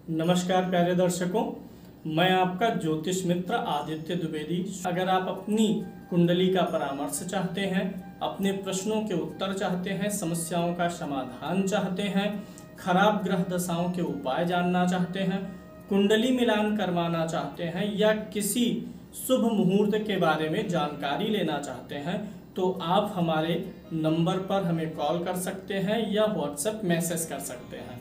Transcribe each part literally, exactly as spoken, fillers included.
नमस्कार प्यारे दर्शकों, मैं आपका ज्योतिष मित्र आदित्य द्विवेदी। अगर आप अपनी कुंडली का परामर्श चाहते हैं, अपने प्रश्नों के उत्तर चाहते हैं, समस्याओं का समाधान चाहते हैं, खराब ग्रह दशाओं के उपाय जानना चाहते हैं, कुंडली मिलान करवाना चाहते हैं या किसी शुभ मुहूर्त के बारे में जानकारी लेना चाहते हैं, तो आप हमारे नंबर पर हमें कॉल कर सकते हैं या व्हाट्सएप मैसेज कर सकते हैं।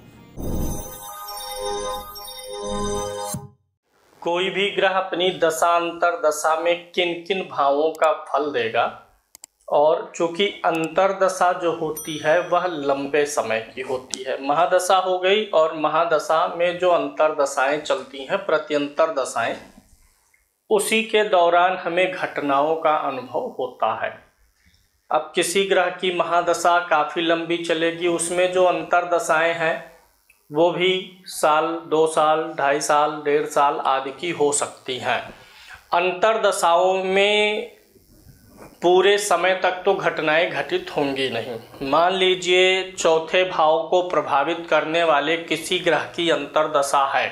कोई भी ग्रह अपनी दशांतर दशा में किन किन भावों का फल देगा, और चूंकि अंतर दशा जो होती है वह लंबे समय की होती है। महादशा हो गई, और महादशा में जो अंतर दशाएं चलती हैं, प्रत्यंतर दशाएं, उसी के दौरान हमें घटनाओं का अनुभव होता है। अब किसी ग्रह की महादशा काफ़ी लंबी चलेगी, उसमें जो अंतर दशाएं हैं वो भी साल, दो साल, ढाई साल, डेढ़ साल आदि की हो सकती हैं। अंतर दशाओं में पूरे समय तक तो घटनाएं घटित होंगी नहीं। मान लीजिए चौथे भाव को प्रभावित करने वाले किसी ग्रह की अंतर दशा है,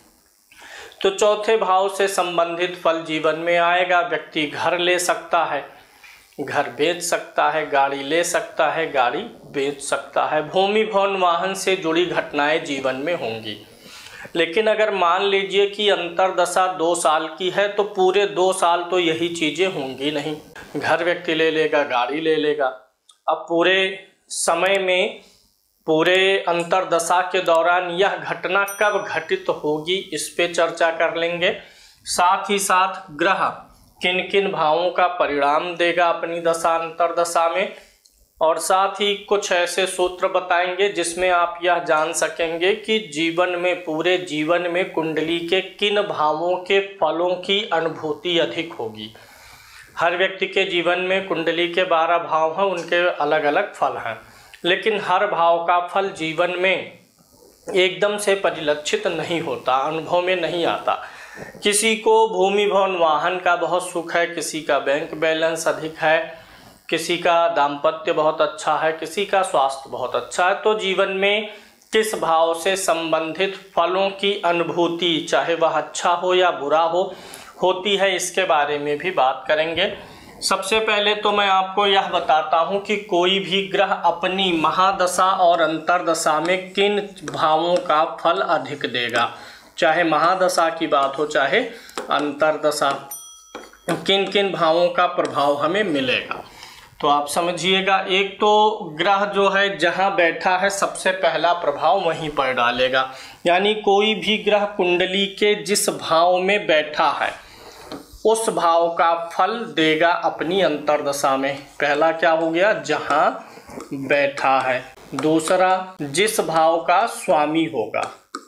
तो चौथे भाव से संबंधित फल जीवन में आएगा। व्यक्ति घर ले सकता है, घर बेच सकता है, गाड़ी ले सकता है, गाड़ी बेच सकता है, भूमि भवन वाहन से जुड़ी घटनाएं जीवन में होंगी। लेकिन अगर मान लीजिए कि अंतर दशा दो साल की है, तो पूरे दो साल तो यही चीज़ें होंगी नहीं। घर व्यक्ति ले लेगा, गाड़ी ले लेगा। अब पूरे समय में, पूरे अंतर दशा के दौरान यह घटना कब घटित होगी, इस पे चर्चा कर लेंगे। साथ ही साथ ग्रह किन किन भावों का परिणाम देगा अपनी दशा अंतर दशा में, और साथ ही कुछ ऐसे सूत्र बताएंगे जिसमें आप यह जान सकेंगे कि जीवन में, पूरे जीवन में कुंडली के किन भावों के फलों की अनुभूति अधिक होगी। हर व्यक्ति के जीवन में कुंडली के बारह भाव हैं, उनके अलग अलग फल हैं, लेकिन हर भाव का फल जीवन में एकदम से परिलक्षित नहीं होता, अनुभव में नहीं आता। किसी को भूमि भवन वाहन का बहुत सुख है, किसी का बैंक बैलेंस अधिक है, किसी का दाम्पत्य बहुत अच्छा है, किसी का स्वास्थ्य बहुत अच्छा है। तो जीवन में किस भाव से संबंधित फलों की अनुभूति, चाहे वह अच्छा हो या बुरा हो, होती है, इसके बारे में भी बात करेंगे। सबसे पहले तो मैं आपको यह बताता हूं कि कोई भी ग्रह अपनी महादशा और अंतरदशा में किन भावों का फल अधिक देगा। चाहे महादशा की बात हो, चाहे अंतरदशा, किन किन भावों का प्रभाव हमें मिलेगा, तो आप समझिएगा। एक तो ग्रह जो है जहां बैठा है, सबसे पहला प्रभाव वहीं पर डालेगा। यानी कोई भी ग्रह कुंडली के जिस भाव में बैठा है, उस भाव का फल देगा अपनी अंतरदशा में। पहला क्या हो गया, जहां बैठा है। दूसरा, जिस भाव का स्वामी होगा,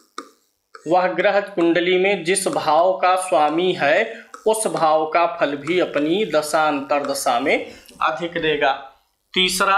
वह ग्रह कुंडली में जिस भाव का स्वामी है, उस भाव का फल भी अपनी दशा अंतरदशा में अधिक देगा। तीसरा,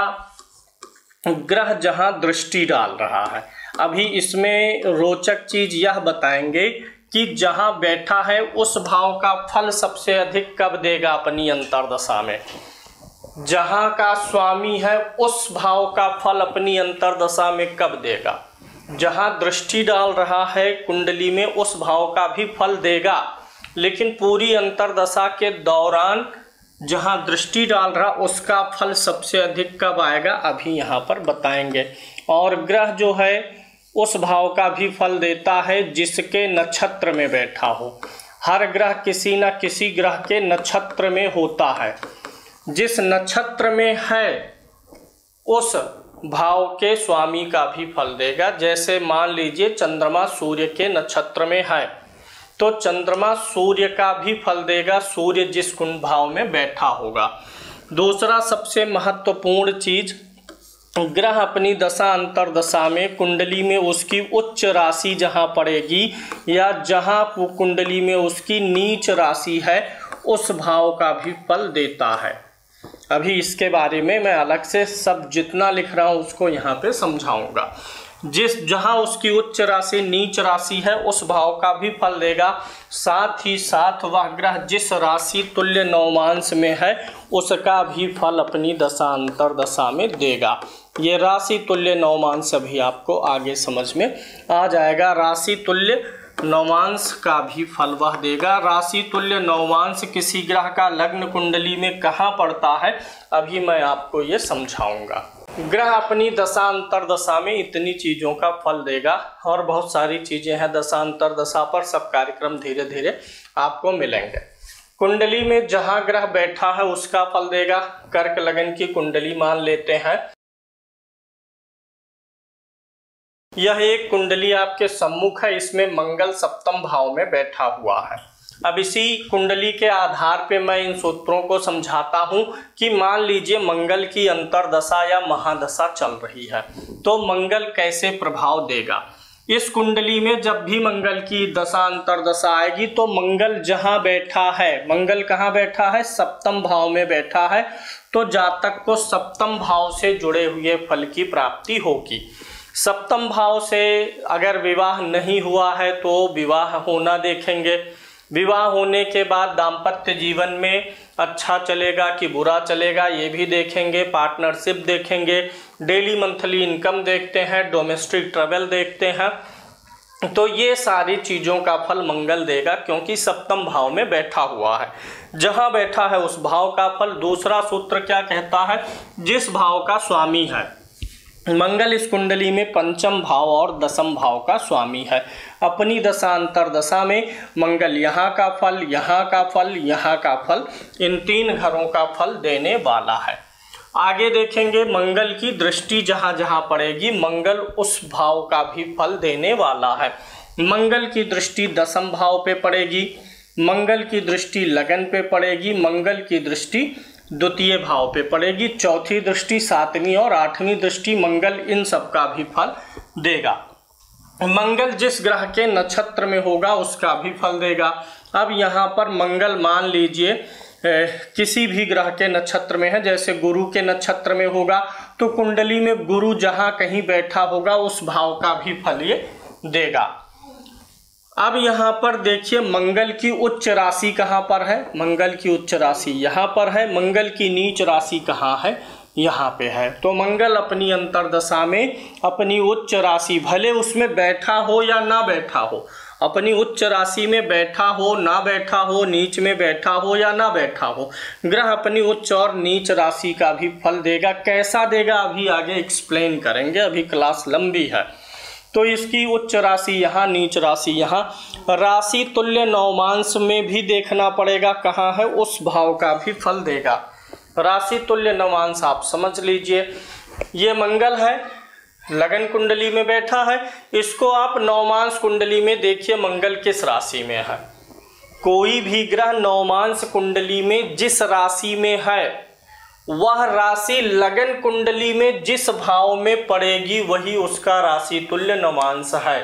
ग्रह जहां दृष्टि डाल रहा है। अभी इसमें रोचक चीज यह बताएंगे कि जहां बैठा है उस भाव का फल सबसे अधिक कब देगा अपनी अंतरदशा में। जहां का स्वामी है उस भाव का फल अपनी अंतरदशा में कब देगा। जहां दृष्टि डाल रहा है कुंडली में, उस भाव का भी फल देगा, लेकिन पूरी अंतरदशा के दौरान जहां दृष्टि डाल रहा उसका फल सबसे अधिक कब आएगा, अभी यहाँ पर बताएंगे। और ग्रह जो है उस भाव का भी फल देता है जिसके नक्षत्र में बैठा हो। हर ग्रह किसी न किसी ग्रह के नक्षत्र में होता है। जिस नक्षत्र में है उस भाव के स्वामी का भी फल देगा। जैसे मान लीजिए चंद्रमा सूर्य के नक्षत्र में है, तो चंद्रमा सूर्य का भी फल देगा, सूर्य जिस कुंड भाव में बैठा होगा। दूसरा सबसे महत्वपूर्ण चीज, ग्रह अपनी दशा अंतरदशा में कुंडली में उसकी उच्च राशि जहां पड़ेगी या जहां कुंडली में उसकी नीच राशि है, उस भाव का भी फल देता है। अभी इसके बारे में मैं अलग से सब जितना लिख रहा हूँ उसको यहाँ पे समझाऊंगा। जिस जहाँ उसकी उच्च राशि नीच राशि है, उस भाव का भी फल देगा। साथ ही साथ वह ग्रह जिस राशि तुल्य नवमांश में है, उसका भी फल अपनी दशा अंतरदशा में देगा। ये राशि तुल्य नवमांश भी आपको आगे समझ में आ जाएगा। राशि तुल्य नवमांश का भी फल वह देगा। राशि तुल्य नवमांश किसी ग्रह का लग्न कुंडली में कहाँ पड़ता है, अभी मैं आपको ये समझाऊंगा। ग्रह अपनी दशा अंतर दशा में इतनी चीज़ों का फल देगा और बहुत सारी चीज़ें हैं दशा अंतर दशा पर, सब कार्यक्रम धीरे धीरे आपको मिलेंगे। कुंडली में जहाँ ग्रह बैठा है उसका फल देगा। कर्क लगन की कुंडली मान लेते हैं, यह एक कुंडली आपके सम्मुख है, इसमें मंगल सप्तम भाव में बैठा हुआ है। अब इसी कुंडली के आधार पे मैं इन सूत्रों को समझाता हूं कि मान लीजिए मंगल की अंतरदशा या महादशा चल रही है, तो मंगल कैसे प्रभाव देगा। इस कुंडली में जब भी मंगल की दशा अंतरदशा आएगी तो मंगल जहां बैठा है, मंगल कहाँ बैठा है, सप्तम भाव में बैठा है, तो जातक को सप्तम भाव से जुड़े हुए फल की प्राप्ति होगी। सप्तम भाव से अगर विवाह नहीं हुआ है तो विवाह होना देखेंगे। विवाह होने के बाद दाम्पत्य जीवन में अच्छा चलेगा कि बुरा चलेगा ये भी देखेंगे। पार्टनरशिप देखेंगे, डेली मंथली इनकम देखते हैं, डोमेस्टिक ट्रैवल देखते हैं। तो ये सारी चीज़ों का फल मंगल देगा क्योंकि सप्तम भाव में बैठा हुआ है। जहाँ बैठा है उस भाव का फल। दूसरा सूत्र क्या कहता है, जिस भाव का स्वामी है मंगल, इस कुंडली में पंचम भाव और दसम भाव का स्वामी है। अपनी दशा अंतर दशा में मंगल यहाँ का फल, यहाँ का फल, यहाँ का फल, इन तीन घरों का फल देने वाला है। आगे देखेंगे मंगल की दृष्टि जहाँ जहाँ पड़ेगी मंगल उस भाव का भी फल देने वाला है। मंगल की दृष्टि दसम भाव पे पड़ेगी, मंगल की दृष्टि लगन पे पड़ेगी, मंगल की दृष्टि द्वितीय भाव पे पड़ेगी, चौथी दृष्टि, सातवीं और आठवीं दृष्टि मंगल इन सब का भी फल देगा। मंगल जिस ग्रह के नक्षत्र में होगा उसका भी फल देगा। अब यहाँ पर मंगल मान लीजिए किसी भी ग्रह के नक्षत्र में है, जैसे गुरु के नक्षत्र में होगा तो कुंडली में गुरु जहाँ कहीं बैठा होगा उस भाव का भी फल ये देगा। अब यहाँ पर देखिए मंगल की उच्च राशि कहाँ पर है, मंगल की उच्च राशि यहाँ पर है। मंगल की नीच राशि कहाँ है, यहाँ पे है। तो मंगल अपनी अंतरदशा में अपनी उच्च राशि, भले उसमें बैठा हो या ना बैठा हो, अपनी उच्च राशि में बैठा हो ना बैठा हो, नीच में बैठा हो या ना बैठा हो, ग्रह अपनी उच्च और नीच राशि का भी फल देगा। कैसा देगा अभी आगे एक्सप्लेन करेंगे, अभी क्लास लंबी है। तो इसकी उच्च राशि यहाँ, नीच राशि यहाँ। राशि तुल्य नवमांश में भी देखना पड़ेगा कहाँ है, उस भाव का भी फल देगा। राशि तुल्य नवमांश आप समझ लीजिए, ये मंगल है, लगन कुंडली में बैठा है। इसको आप नवमांश कुंडली में देखिए मंगल किस राशि में है। कोई भी ग्रह नवमांश कुंडली में जिस राशि में है वह राशि लगन कुंडली में जिस भाव में पड़ेगी वही उसका राशि तुल्य नवमांश है।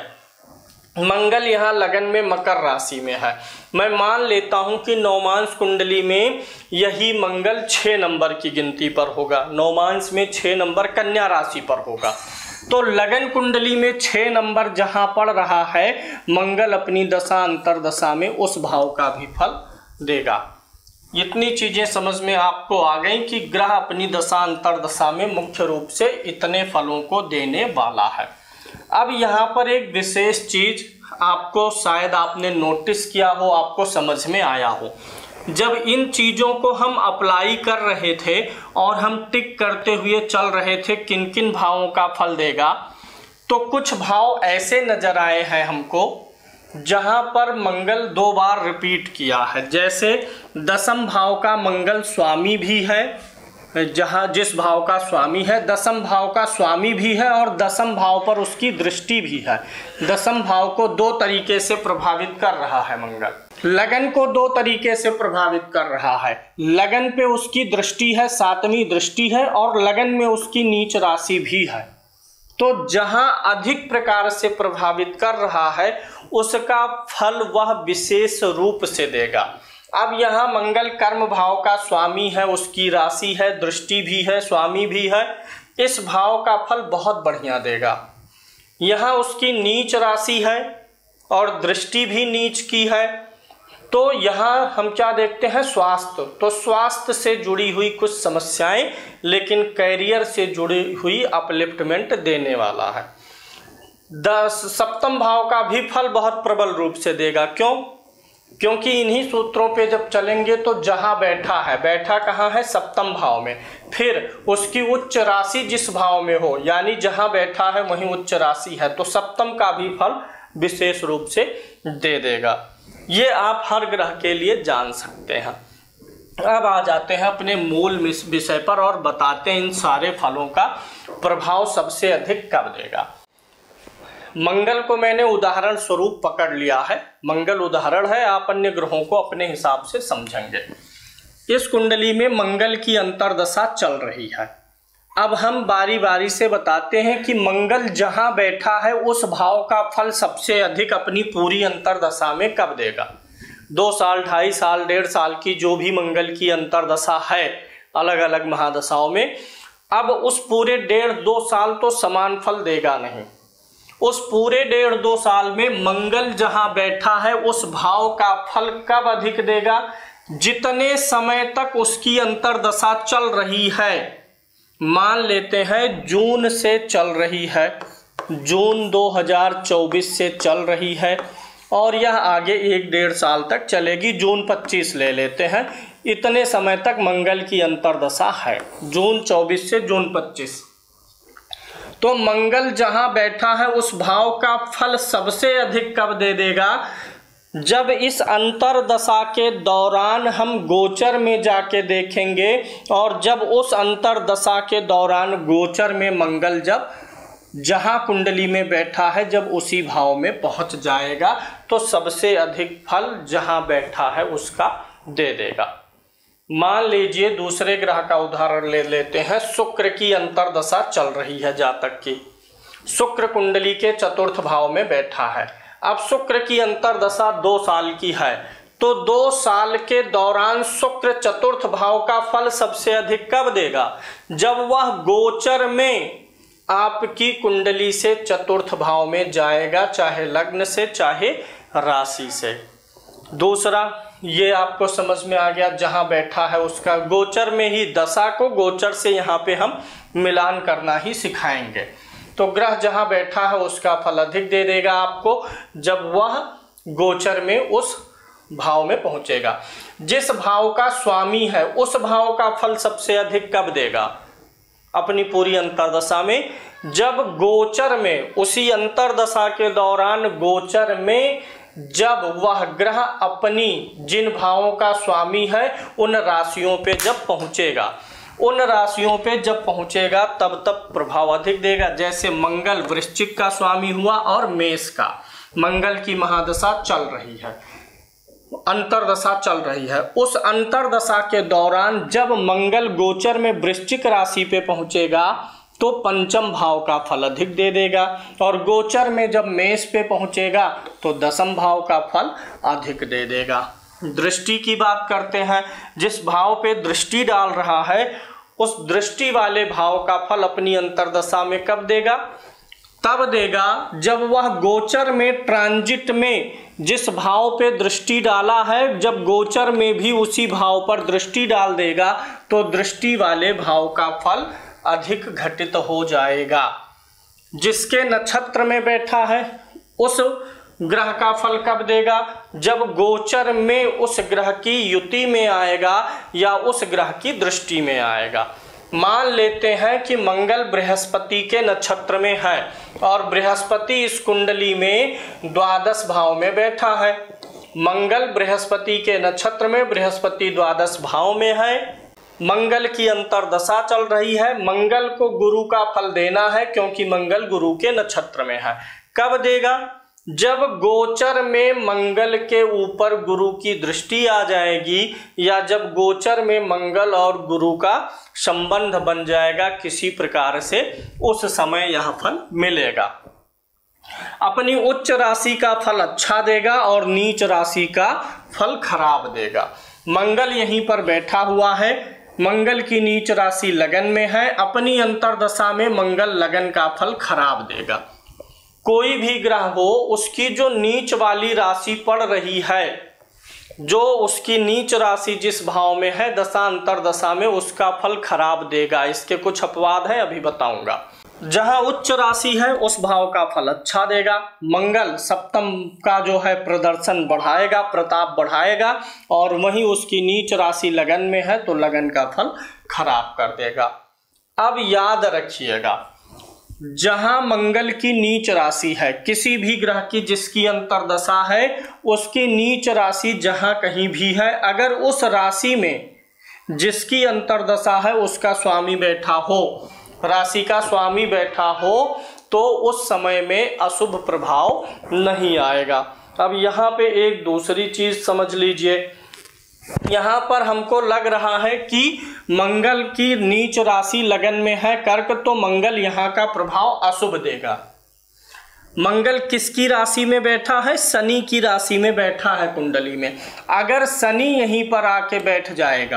मंगल यहाँ लगन में मकर राशि में है। मैं मान लेता हूँ कि नवमांश कुंडली में यही मंगल छः नंबर की गिनती पर होगा, नवमांश में छः नंबर कन्या राशि पर होगा। तो लगन कुंडली में छः नंबर जहाँ पड़ रहा है मंगल अपनी दशा अंतर दशा में उस भाव का भी फल देगा। इतनी चीज़ें समझ में आपको आ गई कि ग्रह अपनी दशा अंतर दशा में मुख्य रूप से इतने फलों को देने वाला है। अब यहाँ पर एक विशेष चीज़ आपको शायद आपने नोटिस किया हो, आपको समझ में आया हो। जब इन चीज़ों को हम अप्लाई कर रहे थे और हम टिक करते हुए चल रहे थे किन किन भावों का फल देगा, तो कुछ भाव ऐसे नजर आए हैं हमको जहाँ पर मंगल दो बार रिपीट किया है। जैसे दसम भाव का मंगल स्वामी भी है, जहाँ जिस भाव का स्वामी है दसम भाव का स्वामी भी है और दसम भाव पर उसकी दृष्टि भी है। दसम भाव को दो तरीके से प्रभावित कर रहा है मंगल। लगन को दो तरीके से प्रभावित कर रहा है। लगन पे उसकी दृष्टि है, सातवीं दृष्टि है, और लगन में उसकी नीच राशि भी है। तो जहां अधिक प्रकार से प्रभावित कर रहा है उसका फल वह विशेष रूप से देगा। अब यहाँ मंगल कर्म भाव का स्वामी है, उसकी राशि है, दृष्टि भी है, स्वामी भी है, इस भाव का फल बहुत बढ़िया देगा। यहाँ उसकी नीच राशि है और दृष्टि भी नीच की है, तो यहाँ हम क्या देखते हैं, स्वास्थ्य। तो स्वास्थ्य से जुड़ी हुई कुछ समस्याएं, लेकिन कैरियर से जुड़ी हुई अपलिफ्टमेंट देने वाला है। दस सप्तम भाव का भी फल बहुत प्रबल रूप से देगा। क्यों? क्योंकि इन्हीं सूत्रों पे जब चलेंगे तो जहां बैठा है, बैठा कहाँ है, सप्तम भाव में, फिर उसकी उच्च राशि जिस भाव में हो, यानी जहां बैठा है वहीं उच्च राशि है, तो सप्तम का भी फल विशेष रूप से दे देगा। ये आप हर ग्रह के लिए जान सकते हैं। अब आ जाते हैं अपने मूल विषय पर और बताते हैं इन सारे फलों का प्रभाव सबसे अधिक कब देगा। मंगल को मैंने उदाहरण स्वरूप पकड़ लिया है। मंगल उदाहरण है, आप अन्य ग्रहों को अपने हिसाब से समझेंगे। इस कुंडली में मंगल की अंतर्दशा चल रही है। अब हम बारी बारी से बताते हैं कि मंगल जहां बैठा है उस भाव का फल सबसे अधिक अपनी पूरी अंतर्दशा में कब देगा। दो साल, ढाई साल, डेढ़ साल की जो भी मंगल की अंतर्दशा है अलग अलग महादशाओं में, अब उस पूरे डेढ़ दो साल तो समान फल देगा नहीं। उस पूरे डेढ़ दो साल में मंगल जहां बैठा है उस भाव का फल कब अधिक देगा, जितने समय तक उसकी अंतर्दशा चल रही है। मान लेते हैं जून से चल रही है, जून दो हज़ार चौबीस से चल रही है और यह आगे एक डेढ़ साल तक चलेगी। जून पच्चीस ले लेते हैं, इतने समय तक मंगल की अंतर्दशा है, जून चौबीस से जून पच्चीस। तो मंगल जहां बैठा है उस भाव का फल सबसे अधिक कब दे देगा, जब इस अंतर्दशा के दौरान हम गोचर में जाके देखेंगे और जब उस अंतर्दशा के दौरान गोचर में मंगल जब जहां कुंडली में बैठा है जब उसी भाव में पहुंच जाएगा तो सबसे अधिक फल जहां बैठा है उसका दे देगा। मान लीजिए दूसरे ग्रह का उदाहरण ले लेते हैं। शुक्र की अंतर्दशा चल रही है जातक की, शुक्र कुंडली के चतुर्थ भाव में बैठा है। अब शुक्र की अंतर्दशा दो साल की है, तो दो साल के दौरान शुक्र चतुर्थ भाव का फल सबसे अधिक कब देगा, जब वह गोचर में आपकी कुंडली से चतुर्थ भाव में जाएगा, चाहे लग्न से चाहे राशि से। दूसरा, ये आपको समझ में आ गया, जहां बैठा है उसका गोचर में ही, दशा को गोचर से यहाँ पे हम मिलान करना ही सिखाएंगे। तो ग्रह जहां बैठा है उसका फल अधिक दे देगा आपको जब वह गोचर में उस भाव में पहुंचेगा। जिस भाव का स्वामी है उस भाव का फल सबसे अधिक कब देगा, अपनी पूरी अंतर्दशा में, जब गोचर में, उसी अंतर्दशा के दौरान गोचर में जब वह ग्रह अपनी जिन भावों का स्वामी है उन राशियों पे जब पहुंचेगा, उन राशियों पे जब पहुंचेगा तब तब प्रभाव अधिक देगा। जैसे मंगल वृश्चिक का स्वामी हुआ और मेष का, मंगल की महादशा चल रही है, अंतर्दशा चल रही है। उस अंतर्दशा के दौरान जब मंगल गोचर में वृश्चिक राशि पे पहुंचेगा तो पंचम भाव का फल अधिक दे देगा, और गोचर में जब मेष पे पहुंचेगा तो दसम भाव का फल अधिक दे देगा। दृष्टि की बात करते हैं, जिस भाव पे दृष्टि डाल रहा है उस दृष्टि वाले भाव का फल अपनी अंतर्दशा में कब देगा, तब देगा जब वह गोचर में ट्रांजिट में जिस भाव पे दृष्टि डाला है, जब गोचर में भी उसी भाव पर दृष्टि डाल देगा तो दृष्टि वाले भाव का फल अधिक घटित हो जाएगा। जिसके नक्षत्र में बैठा है उस ग्रह का फल कब देगा, जब गोचर में उस ग्रह की युति में आएगा या उस ग्रह की दृष्टि में आएगा। मान लेते हैं कि मंगल बृहस्पति के नक्षत्र में है और बृहस्पति इस कुंडली में द्वादश भाव में बैठा है। मंगल बृहस्पति के नक्षत्र में, बृहस्पति द्वादश भाव में है, मंगल की अंतर्दशा चल रही है। मंगल को गुरु का फल देना है क्योंकि मंगल गुरु के नक्षत्र में है। कब देगा, जब गोचर में मंगल के ऊपर गुरु की दृष्टि आ जाएगी या जब गोचर में मंगल और गुरु का संबंध बन जाएगा किसी प्रकार से, उस समय यह फल मिलेगा। अपनी उच्च राशि का फल अच्छा देगा और नीच राशि का फल खराब देगा। मंगल यहीं पर बैठा हुआ है, मंगल की नीच राशि लगन में है, अपनी अंतर्दशा में मंगल लगन का फल खराब देगा। कोई भी ग्रह हो उसकी जो नीच वाली राशि पड़ रही है जो उसकी नीच राशि जिस भाव में है दशा अंतरदशा में उसका फल खराब देगा। इसके कुछ अपवाद हैं, अभी बताऊंगा। जहां उच्च राशि है उस भाव का फल अच्छा देगा। मंगल सप्तम का जो है प्रदर्शन बढ़ाएगा, प्रताप बढ़ाएगा, और वहीं उसकी नीच राशि लगन में है तो लगन का फल खराब कर देगा। अब याद रखिएगा, जहां मंगल की नीच राशि है, किसी भी ग्रह की जिसकी अंतरदशा है उसकी नीच राशि जहां कहीं भी है, अगर उस राशि में जिसकी अंतरदशा है उसका स्वामी बैठा हो, राशि का स्वामी बैठा हो, तो उस समय में अशुभ प्रभाव नहीं आएगा। अब यहाँ पे एक दूसरी चीज समझ लीजिए, यहाँ पर हमको लग रहा है कि मंगल की नीच राशि लगन में है कर्क, तो मंगल यहाँ का प्रभाव अशुभ देगा। मंगल किसकी राशि में बैठा है? शनि की राशि में बैठा है कुंडली में। अगर शनि यहीं पर आके बैठ जाएगा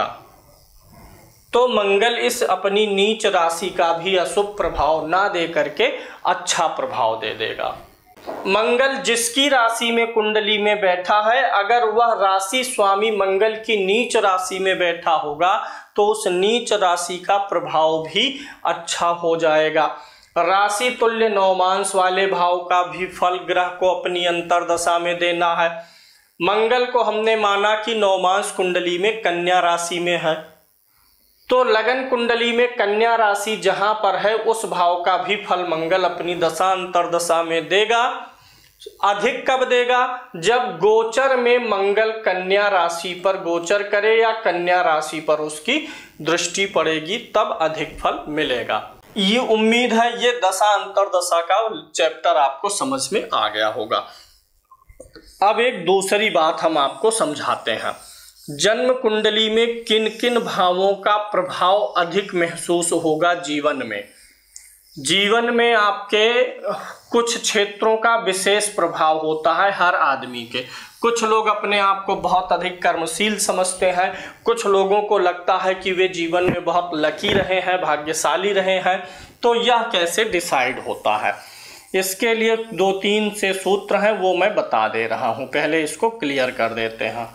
तो मंगल इस अपनी नीच राशि का भी अशुभ प्रभाव ना दे करके अच्छा प्रभाव दे देगा। मंगल जिसकी राशि में कुंडली में बैठा है, अगर वह राशि स्वामी मंगल की नीच राशि में बैठा होगा तो उस नीच राशि का प्रभाव भी अच्छा हो जाएगा। राशि तुल्य नवमांश वाले भाव का भी फल ग्रह को अपनी अंतरदशा में देना है। मंगल को हमने माना कि नवमांश कुंडली में कन्या राशि में है, तो लगन कुंडली में कन्या राशि जहां पर है उस भाव का भी फल मंगल अपनी दशा अंतरदशा में देगा। अधिक कब देगा? जब गोचर में मंगल कन्या राशि पर गोचर करे या कन्या राशि पर उसकी दृष्टि पड़ेगी, तब अधिक फल मिलेगा। ये उम्मीद है ये दशा अंतरदशा का चैप्टर आपको समझ में आ गया होगा। अब एक दूसरी बात हम आपको समझाते हैं, जन्म कुंडली में किन किन भावों का प्रभाव अधिक महसूस होगा जीवन में। जीवन में आपके कुछ क्षेत्रों का विशेष प्रभाव होता है हर आदमी के। कुछ लोग अपने आप को बहुत अधिक कर्मशील समझते हैं, कुछ लोगों को लगता है कि वे जीवन में बहुत लकी रहे हैं, भाग्यशाली रहे हैं। तो यह कैसे डिसाइड होता है, इसके लिए दो तीन से सूत्र हैं, वो मैं बता दे रहा हूं। पहले इसको क्लियर कर देते हैं।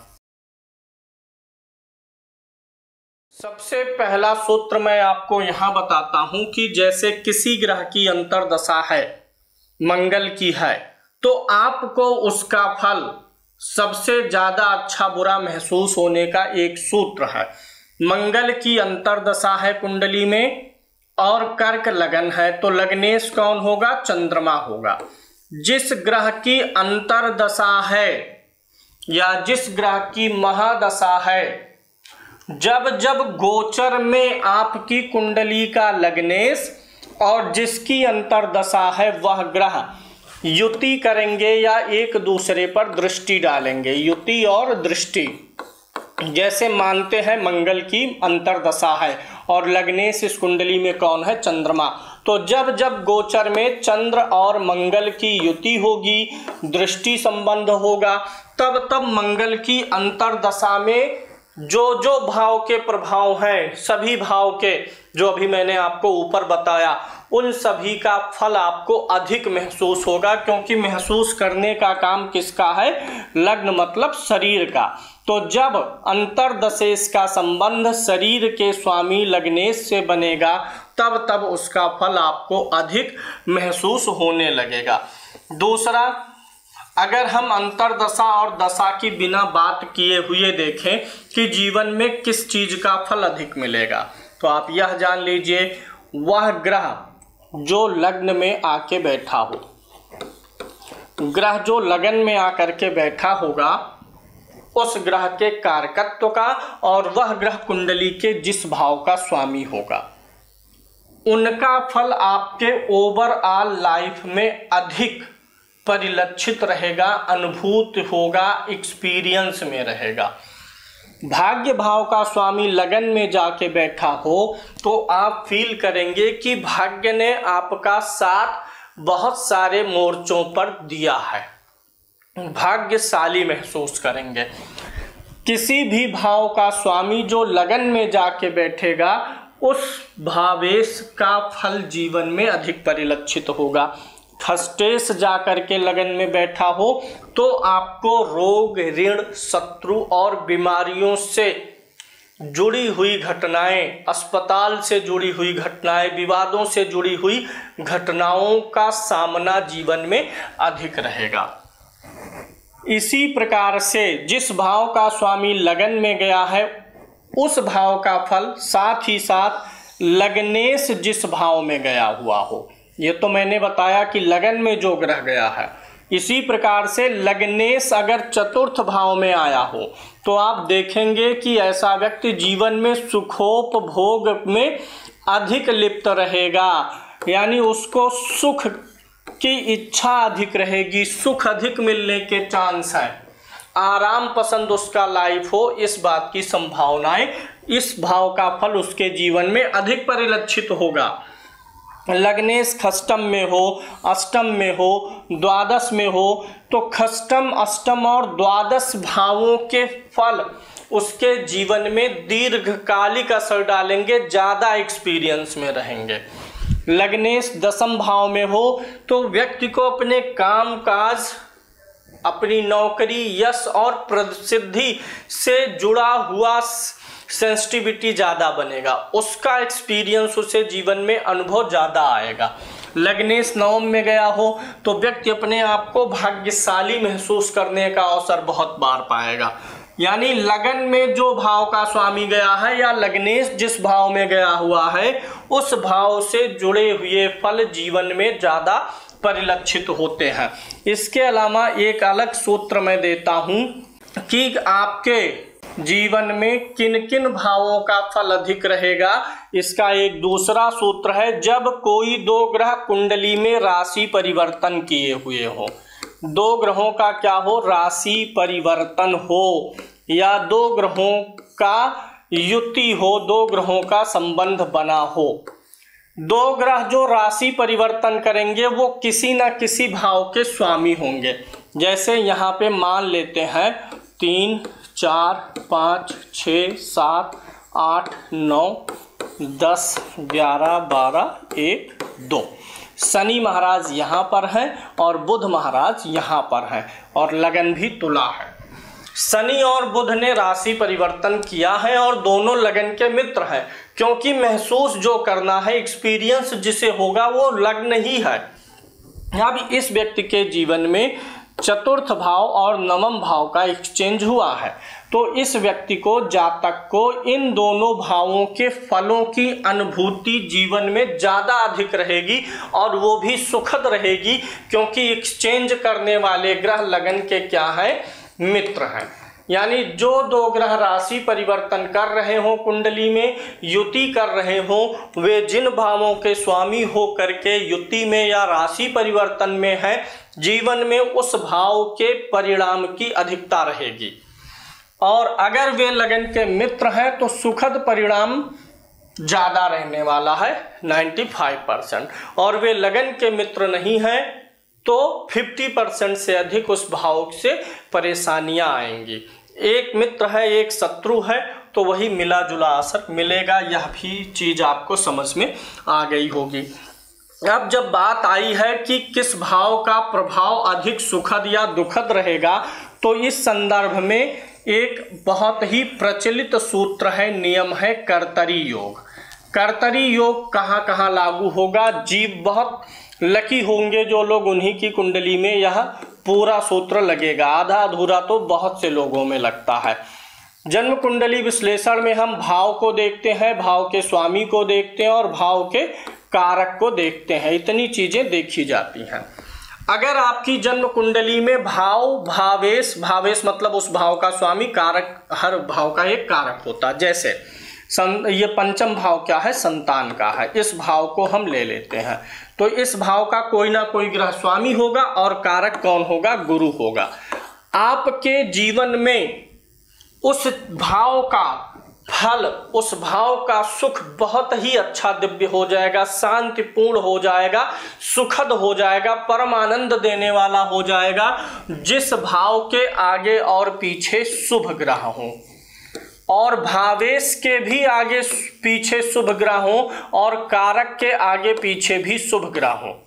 सबसे पहला सूत्र मैं आपको यहां बताता हूं कि जैसे किसी ग्रह की अंतरदशा है, मंगल की है, तो आपको उसका फल सबसे ज्यादा अच्छा बुरा महसूस होने का एक सूत्र है। मंगल की अंतरदशा है कुंडली में और कर्क लगन है, तो लग्नेश कौन होगा? चंद्रमा होगा। जिस ग्रह की अंतरदशा है या जिस ग्रह की महादशा है, जब जब गोचर में आपकी कुंडली का लग्नेश और जिसकी अंतरदशा है वह ग्रह युति करेंगे या एक दूसरे पर दृष्टि डालेंगे, युति और दृष्टि। जैसे मानते हैं मंगल की अंतरदशा है और लग्नेश इस कुंडली में कौन है? चंद्रमा। तो जब जब गोचर में चंद्र और मंगल की युति होगी, दृष्टि संबंध होगा, तब तब मंगल की अंतरदशा में जो जो भाव के प्रभाव हैं, सभी भाव के जो अभी मैंने आपको ऊपर बताया, उन सभी का फल आपको अधिक महसूस होगा, क्योंकि महसूस करने का काम किसका है? लग्न मतलब शरीर का। तो जब अंतरदशेश का संबंध शरीर के स्वामी लग्नेश से बनेगा, तब तब उसका फल आपको अधिक महसूस होने लगेगा। दूसरा, अगर हम अंतरदशा और दशा की बिना बात किए हुए देखें कि जीवन में किस चीज का फल अधिक मिलेगा, तो आप यह जान लीजिए, वह ग्रह जो लग्न में आके बैठा हो, ग्रह जो लगन में आकर के बैठा होगा, उस ग्रह के कारकत्व का और वह ग्रह कुंडली के जिस भाव का स्वामी होगा, उनका फल आपके ओवरऑल लाइफ में अधिक परिलक्षित रहेगा, अनुभूत होगा, एक्सपीरियंस में रहेगा। भाग्य भाव का स्वामी लगन में जाके बैठा हो तो आप फील करेंगे कि भाग्य ने आपका साथ बहुत सारे मोर्चों पर दिया है, भाग्यशाली महसूस करेंगे। किसी भी भाव का स्वामी जो लगन में जाके बैठेगा, उस भावेश का फल जीवन में अधिक परिलक्षित होगा। खस्टेस जा करके लगन में बैठा हो तो आपको रोग, ऋण, शत्रु और बीमारियों से जुड़ी हुई घटनाएं, अस्पताल से जुड़ी हुई घटनाएं, विवादों से जुड़ी हुई घटनाओं का सामना जीवन में अधिक रहेगा। इसी प्रकार से जिस भाव का स्वामी लगन में गया है उस भाव का फल साथ ही साथ लग्नेश जिस भाव में गया हुआ हो, ये तो मैंने बताया कि लगन में जो ग्रह गया है। इसी प्रकार से लग्नेश अगर चतुर्थ भाव में आया हो तो आप देखेंगे कि ऐसा व्यक्ति जीवन में सुखोपभोग में अधिक लिप्त रहेगा, यानी उसको सुख की इच्छा अधिक रहेगी, सुख अधिक मिलने के चांस हैं, आराम पसंद उसका लाइफ हो, इस बात की संभावनाएं, इस भाव का फल उसके जीवन में अधिक परिलक्षित होगा। लग्नेश खष्टम में हो, अष्टम में हो, द्वादश में हो तो खष्टम, अष्टम और द्वादश भावों के फल उसके जीवन में दीर्घकालिक असर डालेंगे, ज़्यादा एक्सपीरियंस में रहेंगे। लग्नेश दसम भाव में हो तो व्यक्ति को अपने काम काज, अपनी नौकरी, यश और प्रसिद्धि से जुड़ा हुआ सेंसिटिविटी ज़्यादा बनेगा, उसका एक्सपीरियंस उसे जीवन में अनुभव ज़्यादा आएगा। लग्नेश नवम में गया हो तो व्यक्ति अपने आप को भाग्यशाली महसूस करने का अवसर बहुत बार पाएगा। यानी लगन में जो भाव का स्वामी गया है या लग्नेश जिस भाव में गया हुआ है उस भाव से जुड़े हुए फल जीवन में ज़्यादा परिलक्षित होते हैं। इसके अलावा एक अलग सूत्र मैं देता हूँ कि आपके जीवन में किन किन भावों का फल अधिक रहेगा। इसका एक दूसरा सूत्र है, जब कोई दो ग्रह कुंडली में राशि परिवर्तन किए हुए हो, दो ग्रहों का क्या हो, राशि परिवर्तन हो, या दो ग्रहों का युति हो, दो ग्रहों का संबंध बना हो। दो ग्रह जो राशि परिवर्तन करेंगे वो किसी न किसी भाव के स्वामी होंगे। जैसे यहाँ पे मान लेते हैं तीन, चार, पाँच, छः, सात, आठ, नौ, दस, ग्यारह, बारह, एक, दो। शनि महाराज यहाँ पर हैं और बुध महाराज यहाँ पर हैं और लगन भी तुला है। शनि और बुध ने राशि परिवर्तन किया है और दोनों लगन के मित्र हैं, क्योंकि महसूस जो करना है, एक्सपीरियंस जिसे होगा वो लग्न ही है। अब इस व्यक्ति के जीवन में चतुर्थ भाव और नवम भाव का एक्सचेंज हुआ है तो इस व्यक्ति को, जातक को इन दोनों भावों के फलों की अनुभूति जीवन में ज़्यादा अधिक रहेगी और वो भी सुखद रहेगी, क्योंकि एक्सचेंज करने वाले ग्रह लगन के क्या है, मित्र हैं। यानी जो दो ग्रह राशि परिवर्तन कर रहे हो, कुंडली में युति कर रहे हो, वे जिन भावों के स्वामी हो करके युति में या राशि परिवर्तन में है, जीवन में उस भाव के परिणाम की अधिकता रहेगी। और अगर वे लगन के मित्र हैं तो सुखद परिणाम ज़्यादा रहने वाला है पचानवे परसेंट, और वे लगन के मित्र नहीं हैं तो पचास परसेंट से अधिक उस भाव से परेशानियां आएंगी। एक मित्र है, एक शत्रु है, तो वही मिला जुला असर मिलेगा। यह भी चीज़ आपको समझ में आ गई होगी। अब जब बात आई है कि किस भाव का प्रभाव अधिक सुखद या दुखद रहेगा, तो इस संदर्भ में एक बहुत ही प्रचलित सूत्र है, नियम है कर्तरी योग। कर्तरी योग कहाँ कहाँ लागू होगा, जीव बहुत लकी होंगे जो लोग, उन्हीं की कुंडली में यह पूरा सूत्र लगेगा। आधा अधूरा तो बहुत से लोगों में लगता है। जन्म कुंडली विश्लेषण में हम भाव को देखते हैं, भाव के स्वामी को देखते हैं और भाव के कारक को देखते हैं। इतनी चीजें देखी जाती हैं। अगर आपकी जन्म कुंडली में भाव, भावेश, भावेश मतलब उस भाव का स्वामी, कारक, हर भाव का एक कारक होता है। जैसे सं, ये पंचम भाव क्या है, संतान का है। इस भाव को हम ले लेते हैं तो इस भाव का कोई ना कोई ग्रह स्वामी होगा और कारक कौन होगा, गुरु होगा। आपके जीवन में उस भाव का फल, उस भाव का सुख बहुत ही अच्छा दिव्य हो जाएगा, शांतिपूर्ण हो जाएगा, सुखद हो जाएगा, परम आनंद देने वाला हो जाएगा, जिस भाव के आगे और पीछे शुभ ग्रह हों, और भावेश के भी आगे पीछे शुभ ग्रह हों और कारक के आगे पीछे भी शुभ ग्रह हों।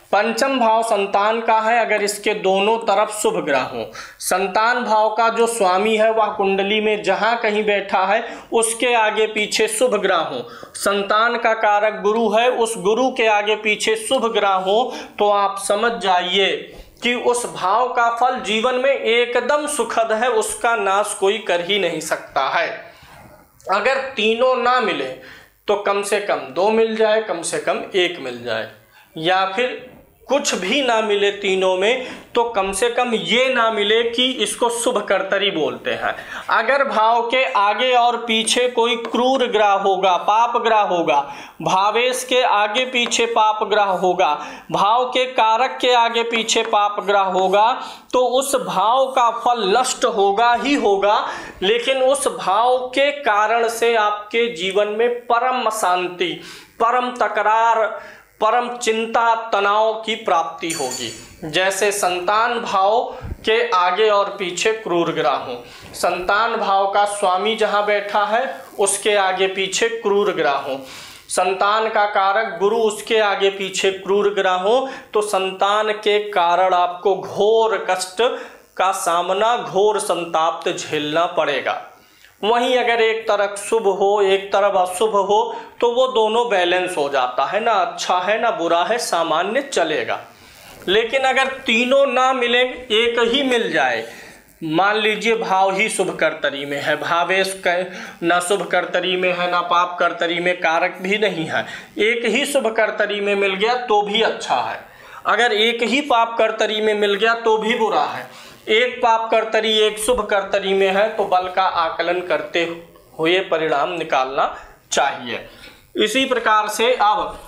पंचम भाव संतान का है अगर इसके दोनों तरफ शुभ ग्रह हो। संतान भाव का जो स्वामी है वह कुंडली में जहां कहीं बैठा है उसके आगे पीछे शुभ ग्रह हो। संतान का कारक गुरु है, उस गुरु के आगे पीछे शुभ ग्रह हो तो आप समझ जाइए कि उस भाव का फल जीवन में एकदम सुखद है, उसका नाश कोई कर ही नहीं सकता है। अगर तीनों ना मिले तो कम से कम दो मिल जाए, कम से कम एक मिल जाए, या फिर कुछ भी ना मिले तीनों में तो कम से कम ये ना मिले कि इसको शुभ कर्तरी बोलते हैं। अगर भाव के आगे और पीछे कोई क्रूर ग्रह होगा, पाप ग्रह होगा, भावेश के आगे पीछे पाप ग्रह होगा, भाव के कारक के आगे पीछे पाप ग्रह होगा तो उस भाव का फल नष्ट होगा ही होगा, लेकिन उस भाव के कारण से आपके जीवन में परम अशांति, परम तकरार, परम चिंता, तनाव की प्राप्ति होगी। जैसे संतान भाव के आगे और पीछे क्रूर ग्रह हो, संतान भाव का स्वामी जहां बैठा है उसके आगे पीछे क्रूर ग्रह हो, संतान का कारक गुरु उसके आगे पीछे क्रूर ग्रह हो तो संतान के कारण आपको घोर कष्ट का सामना, घोर संताप झेलना पड़ेगा। वहीं अगर एक तरफ शुभ हो एक तरफ अशुभ हो तो वो दोनों बैलेंस हो जाता है, ना अच्छा है ना बुरा है, सामान्य चलेगा। लेकिन अगर तीनों ना मिले, एक ही मिल जाए, मान लीजिए भाव ही शुभ कर्तरी में है, भावेश ना शुभ कर्तरी में है ना पाप कर्तरी में, कारक भी नहीं है, एक ही शुभ कर्तरी में मिल गया तो भी अच्छा है, अगर एक ही पाप कर्तरी में मिल गया तो भी बुरा है। एक पाप कर्तरी एक शुभ कर्तरी में है तो बल का आकलन करते हुए परिणाम निकालना चाहिए। इसी प्रकार से अब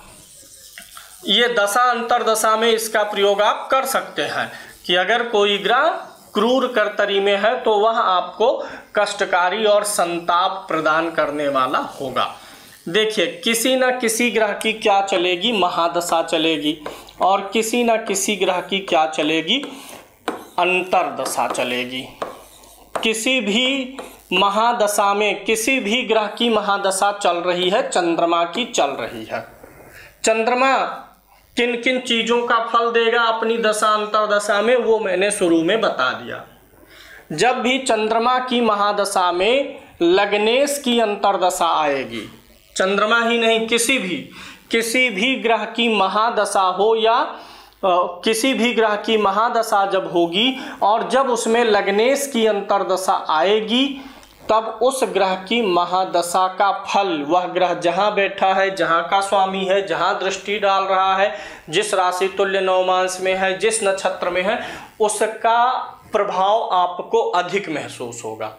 ये दशा अंतरदशा में इसका प्रयोग आप कर सकते हैं कि अगर कोई ग्रह क्रूर कर्तरी में है तो वह आपको कष्टकारी और संताप प्रदान करने वाला होगा। देखिए किसी न किसी ग्रह की क्या चलेगी, महादशा चलेगी, और किसी न किसी ग्रह की क्या चलेगी, अंतरदशा चलेगी। किसी भी महादशा में किसी भी ग्रह की महादशा चल रही है, चंद्रमा की चल रही है। चंद्रमा किन किन चीजों का फल देगा अपनी दशा अंतरदशा में वो मैंने शुरू में बता दिया। जब भी चंद्रमा की महादशा में लग्नेश की अंतरदशा आएगी, चंद्रमा ही नहीं किसी भी किसी भी ग्रह की महादशा हो या किसी भी ग्रह की महादशा जब होगी और जब उसमें लग्नेश की अंतरदशा आएगी तब उस ग्रह की महादशा का फल, वह ग्रह जहां बैठा है, जहां का स्वामी है, जहां दृष्टि डाल रहा है, जिस राशि तुल्य नवमांश में है, जिस नक्षत्र में है, उसका प्रभाव आपको अधिक महसूस होगा।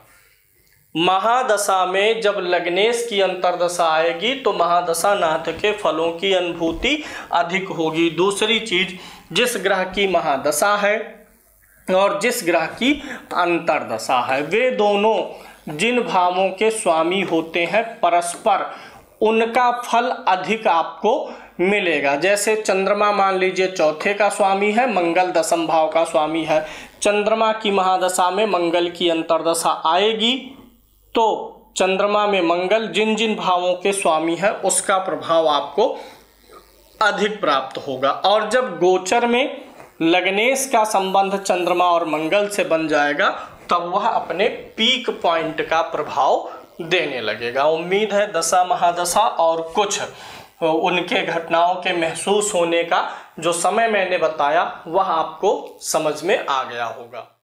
महादशा में जब लग्नेश की अंतरदशा आएगी तो महादशा नाथ के फलों की अनुभूति अधिक होगी। दूसरी चीज, जिस ग्रह की महादशा है और जिस ग्रह की अंतरदशा है, वे दोनों जिन भावों के स्वामी होते हैं परस्पर उनका फल अधिक आपको मिलेगा। जैसे चंद्रमा मान लीजिए चौथे का स्वामी है, मंगल दसम भाव का स्वामी है, चंद्रमा की महादशा में मंगल की अंतरदशा आएगी तो चंद्रमा में मंगल जिन जिन भावों के स्वामी है उसका प्रभाव आपको अधिक प्राप्त होगा। और जब गोचर में लग्नेश का संबंध चंद्रमा और मंगल से बन जाएगा तब वह अपने पीक पॉइंट का प्रभाव देने लगेगा। उम्मीद है दशा महादशा और कुछ उनके घटनाओं के महसूस होने का जो समय मैंने बताया वह आपको समझ में आ गया होगा।